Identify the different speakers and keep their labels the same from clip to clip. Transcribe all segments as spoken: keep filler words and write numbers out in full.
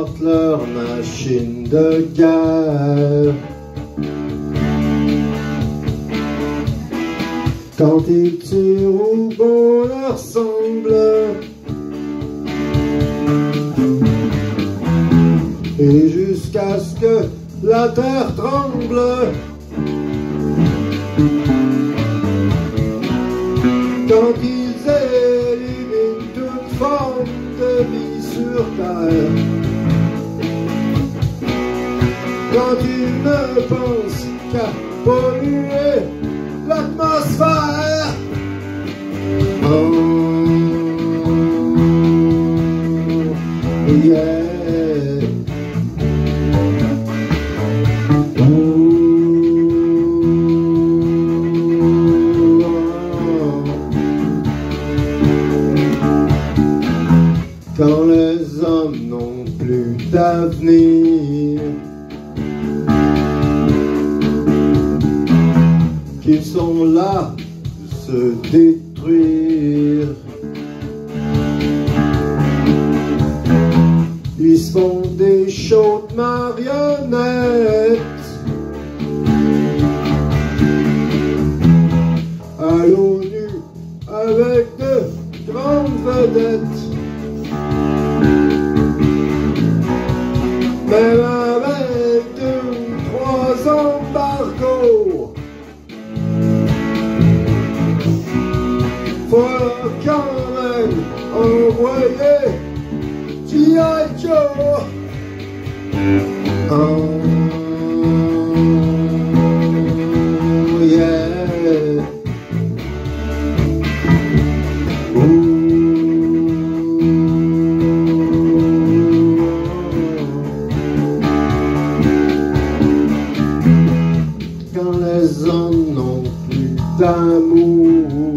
Speaker 1: sortent leurs machines de guerre. Quand ils tirent au bon leur semble, et jusqu'à ce que la terre tremble. Quand ils éliminent toute forme de vie sur terre, quand ils ne pensent qu'à polluer l'atmosphère. Oh, yeah. Quand les hommes n'ont plus d'avenir, qu'ils sont là de se détruire, ils se font des shows de marionnettes à l'ONU avec de grandes vedettes. Même avec deux ou trois embargos, faut quand même envoyer G I Joe. Oh, yeah. Ooh. Quand les hommes n'ont plus d'amour,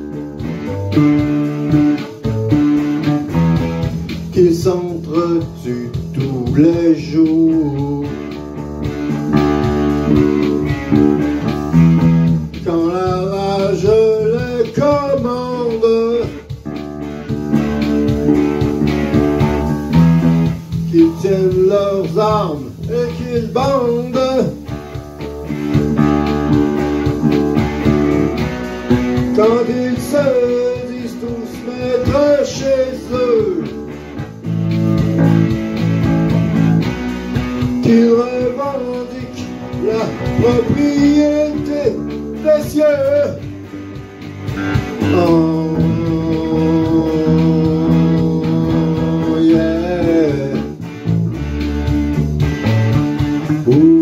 Speaker 1: qu'ils s'entretuent tous les jours, quand la rage les commande, qu'ils tiennent leurs armes et qu'ils bandent. Quand ils se disent tous maîtres chez eux, qu'ils revendiquent la propriété des cieux. Oh, yeah. Ooh.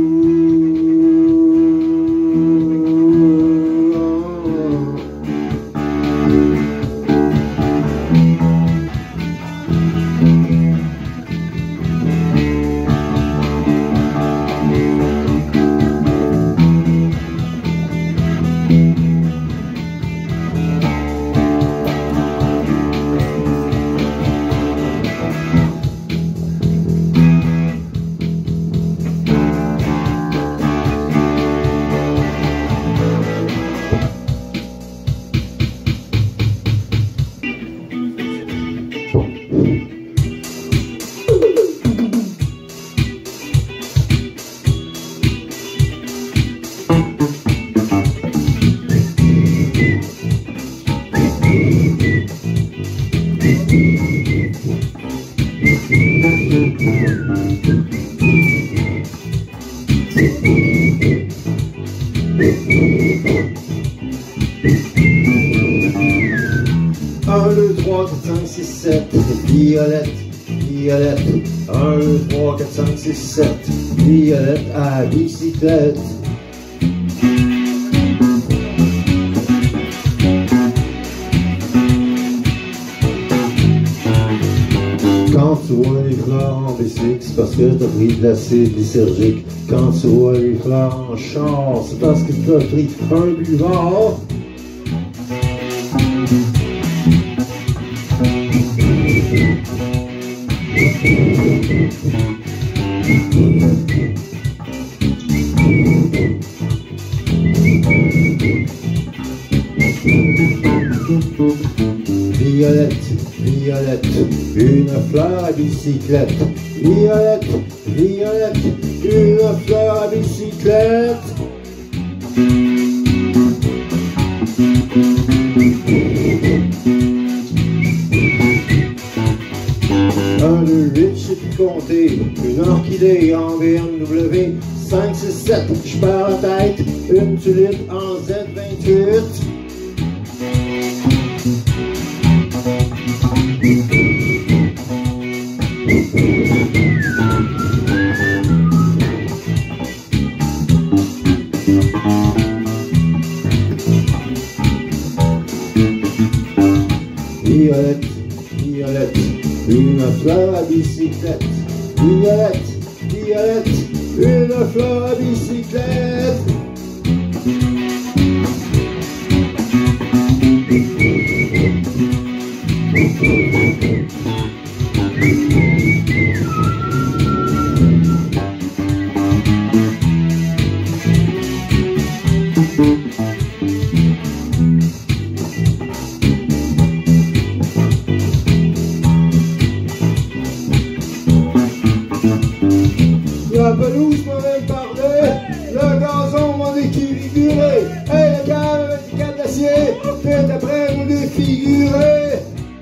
Speaker 1: un, deux, trois, quatre, cinq, six, sept, Violette, Violette. un, deux, trois, quatre, cinq, six, sept, Violette à bicyclette. Quand tu vois les fleurs en bicycle, c'est parce que t'as pris de l'acide lysergique. Quand tu vois les fleurs en char, c'est parce que t'as pris un buvard. Violette, Violette, une fleur à bicyclette. Violette, violette, une fleur à bicyclette. Un, deux, huit, j'ai pu compter. Une orchidée en B M W. cinq, six, sept, je perds la tête. Une tulipe en Z vingt-huit. Violette, violette, une fleur à bicyclette. Violette, violette, une fleur à bicyclette. La pelouse m'en vient de parler, le gazon m'en défiguré. Hey, le câble avec du câble d'acier, t'es après à nous défigurer.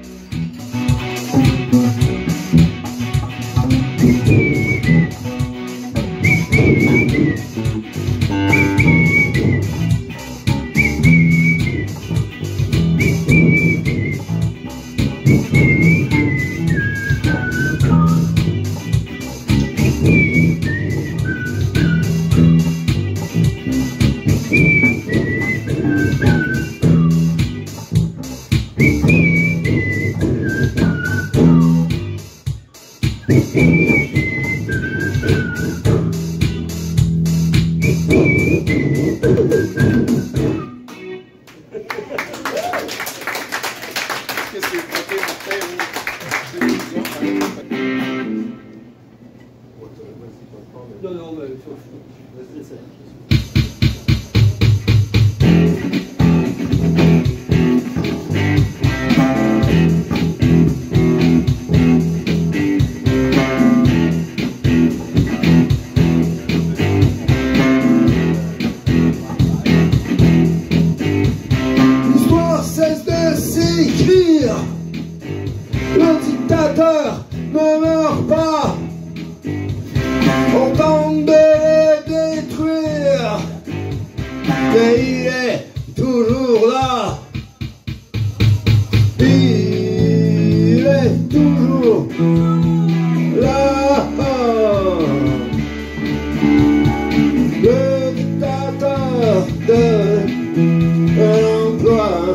Speaker 2: Non, non, mais
Speaker 1: L'histoire cesse de s'écrire. Le dictateur ne meurt pas. On tente de le détruire, mais il est toujours là. Il est toujours là. Le dictateur de l'emploi.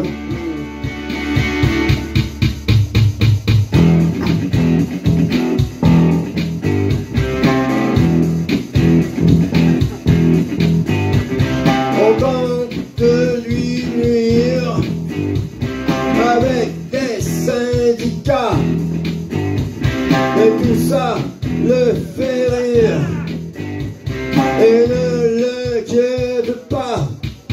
Speaker 1: On tente de lui nuire avec des syndicats, mais tout ça le fait rire et ne le quitte pas.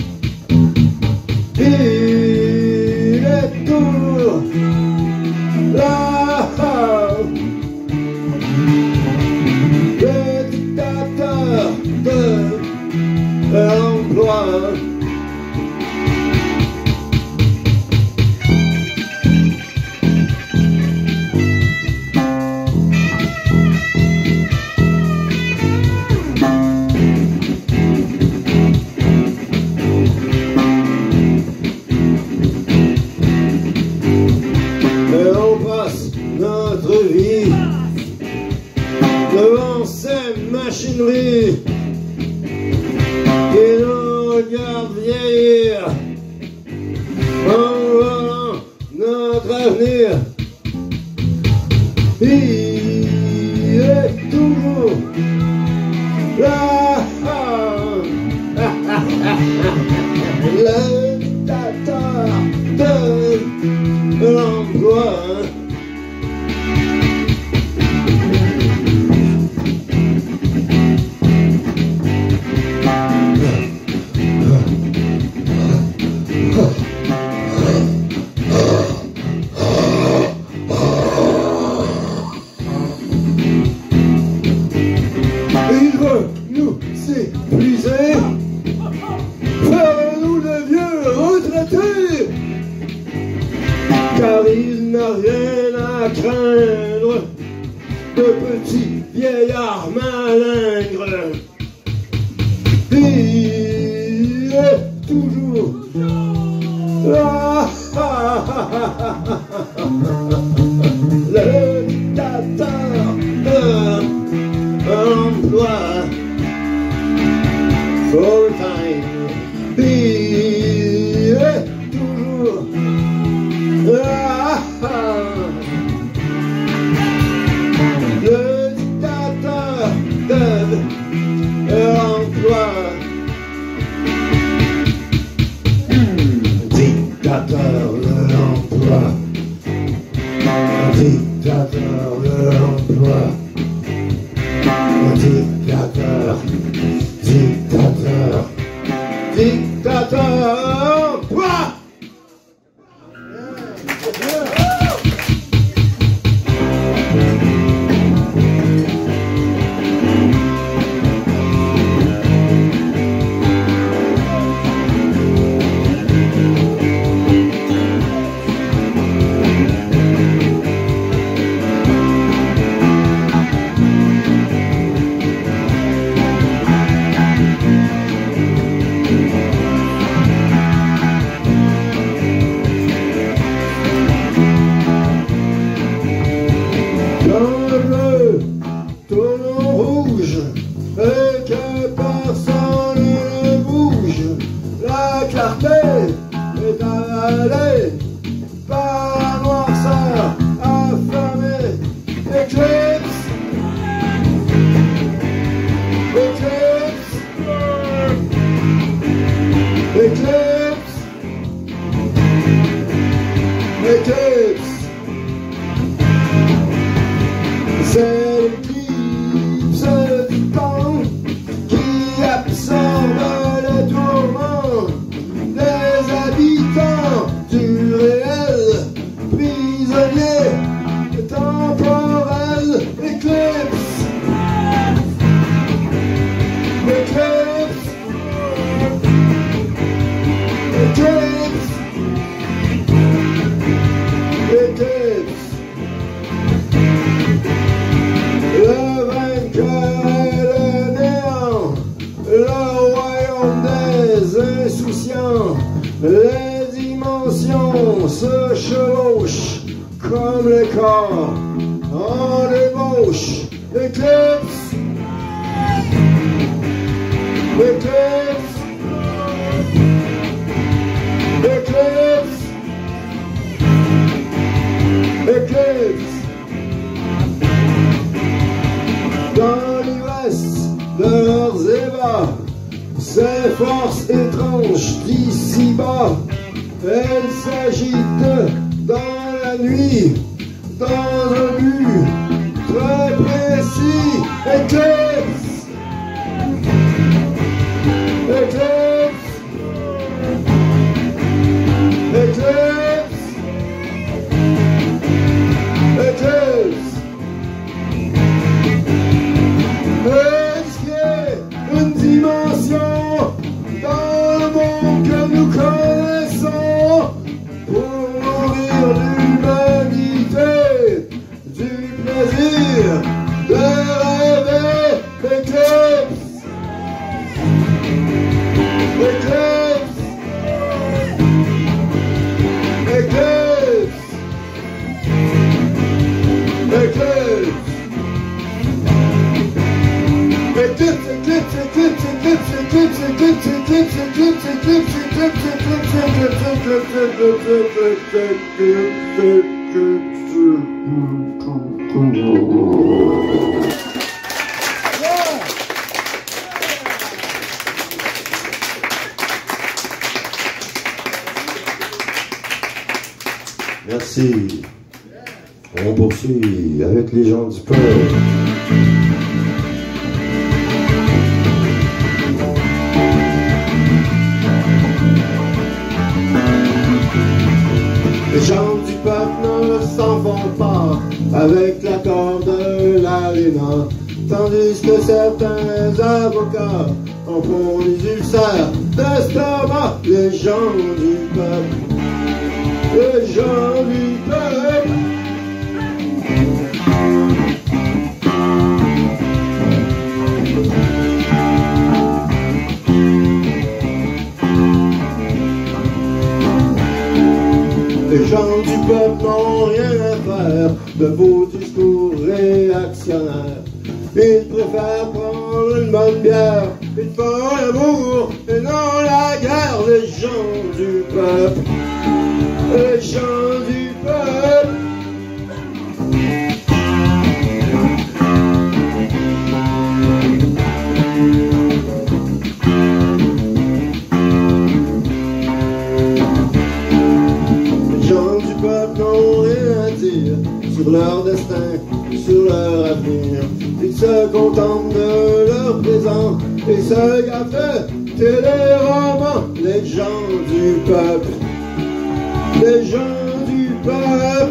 Speaker 1: Il est toujours là. Le dictateur de l'emploi. Et on passe notre vie devant ces machineries qui nous regardent vieillir en volant notre avenir. Il est toujours là. Le dictateur de l'emploi. à craindre de petits vieillards malingres. Il est toujours ah, ah, ah, ah, ah, ah, le dictateur de l'emploi full time. Il est toujours ah, ah, le dictateur de l'emploi. Dictateur de l'emploi. Dictateur de l'emploi. Dictateur. Dictateur. Dictateur. Quoi? Les dimensions se chevauchent comme les corps en débauche. Éclipse, éclipse, éclipse, éclipse. Dans l'ivresse de leurs ébats, ces forces étranges d'ici-bas, elles s'agitent dans la nuit, dans un but très précis. Éclipse, éclipse, éclipse, éclipse. Est-ce qu'il y a une dimension dans le monde que nous connaissons pour nourrir l'humanité du plaisir de rêver? Éclipse, éclipse, éclipse, éclipse. Merci. On poursuit avec les gens du peuple. Les gens du peuple ne s'en vont pas avec l'accord de l'aréna, tandis que certains avocats en font des ulcères d'estomac. Les gens du peuple, les gens du peuple, Les gens du peuple n'ont rien à faire de vos discours réactionnaires. Ils préfèrent prendre une bonne bière, ils font l'amour et non la guerre. Les gens du peuple, les gens du peuple. Les gens du peuple n'ont rien à dire sur leur destin, sur leur avenir. Ils se contentent de leur présent et se gâtent de téléromans. Les gens du peuple, les gens du peuple.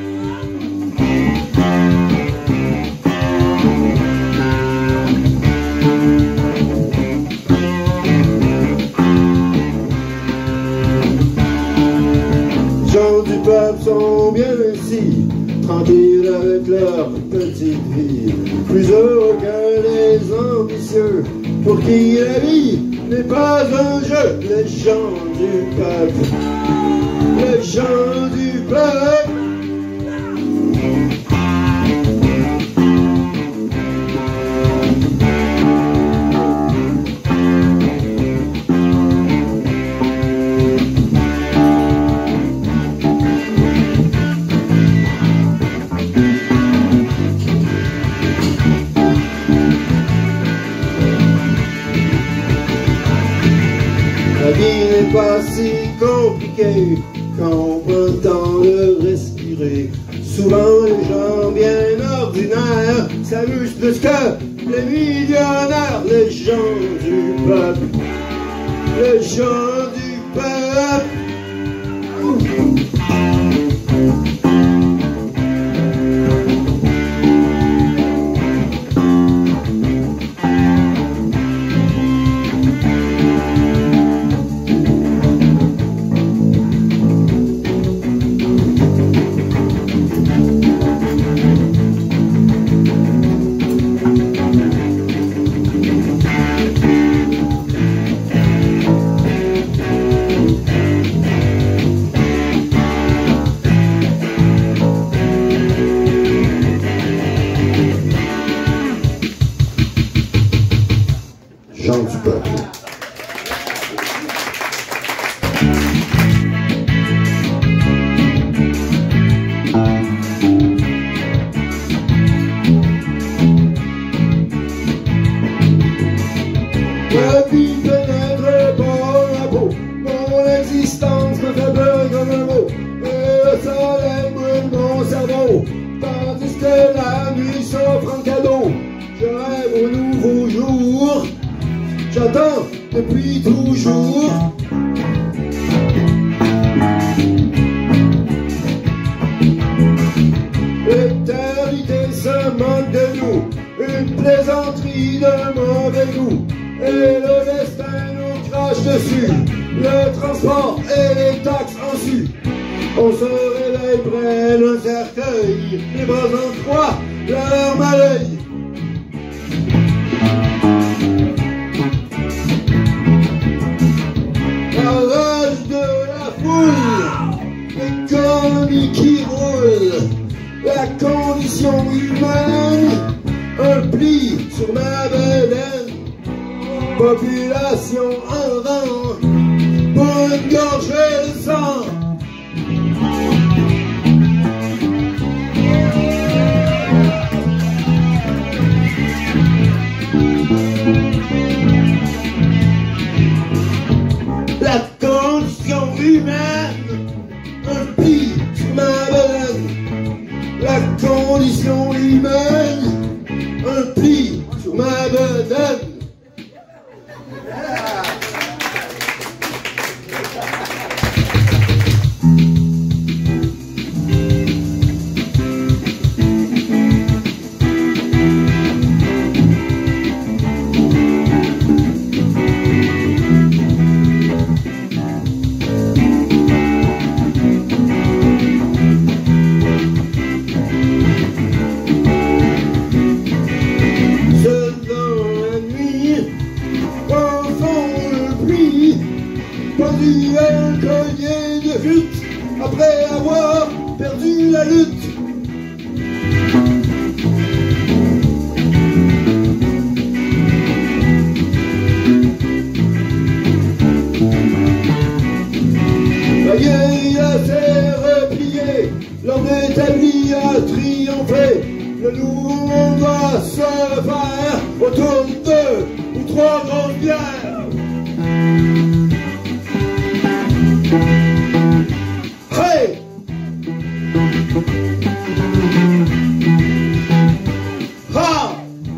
Speaker 1: Les gens du peuple sont bien ainsi, tranquilles avec leur petite vie, plus heureux que les ambitieux, pour qui la vie n'est pas un jeu. Les gens du peuple, les gens du peuple. La vie n'est pas si compliquée quand on prend le temps de respirer. Souvent les gens bien ordinaires s'amusent plus que les millionnaires. Les gens du peuple, les gens du peuple. Gens du peuple. La vie pénètre par la peau, mon existence me fait peur comme un mot, et le soleil brûle mon cerveau, tandis que la nuit s'offre en cadeau. Je rêve au nouveau jour, j'attends depuis toujours. L'éternité se moque de nous, une plaisanterie de mauvais goût, et le destin nous crache dessus, le transport et les taxes en su. On se réveille près d'un cercueil, les bras en croix, la larme à l'œil. La rage de la foule, l'économie qui roule, la condition humaine, un pli sur ma bedaine, population en vent, pour une gorgée de sang. La condition humaine, un pli sur ma bedaine. La condition humaine, un pli sur ma bedaine. Hey! Ha!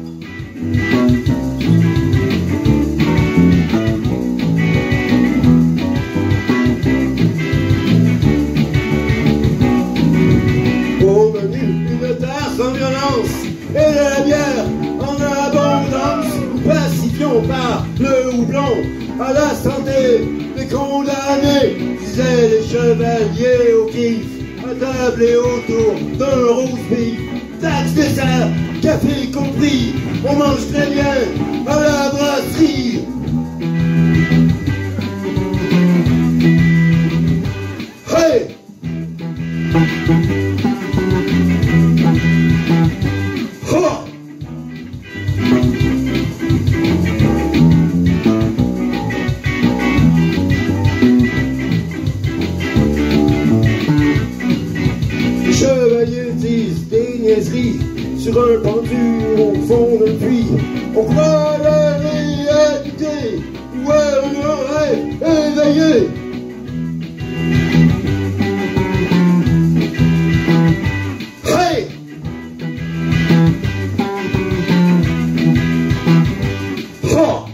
Speaker 1: Au menu, une terre sans violence et de la bière en abondance. Nous pacifions par le houblon à la santé des condamnés, disaient les chevaliers au kiff, attablés autour d'un rose beef. Taxe, dessert, café compris, on mange très bien à la brasserie. Hey! Ha! Les chevaliers disent des niaiseries sur un pendu au fond d'un puits. On croit à la réalité, ouais, on aurait éveillé. Hey! Ha!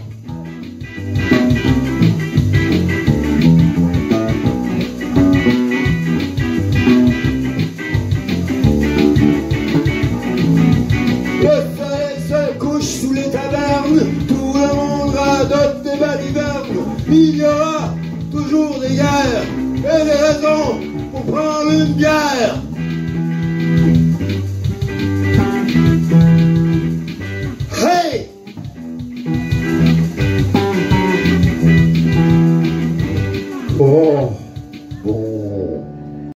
Speaker 1: Le soleil se couche sous les tavernes, tout le monde radote des balivernes. Il y aura toujours des guerres et des raisons pour prendre une bière.